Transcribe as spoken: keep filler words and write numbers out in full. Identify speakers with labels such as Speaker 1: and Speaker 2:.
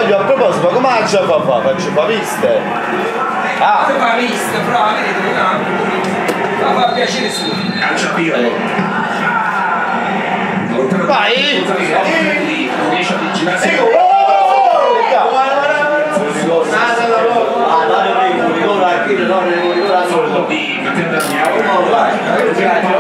Speaker 1: a proposito, ma come faccio a fa? Faccio fa viste?
Speaker 2: Ah! Fa viste, bravo, vedete, no? Ma fa piacere su. Calcio a tiro.
Speaker 1: Vai!
Speaker 2: Non riesce a vigilare.
Speaker 3: Ah, no, non devo ricordare, non devo ricordare.
Speaker 2: Di Matteo Damiano.